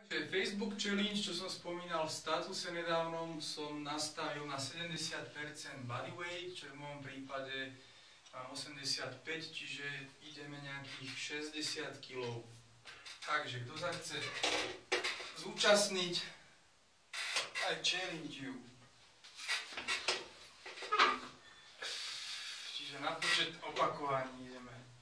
Takže Facebook Challenge, čo som spomínal v statuse nedávnom, som nastavil na 70% bodyweight, čo v môjom prípade mám 85, čiže ideme nejakých 60 kg. Takže kto sa chce zúčastniť, aj challenge you. Čiže na počet opakovaní ideme.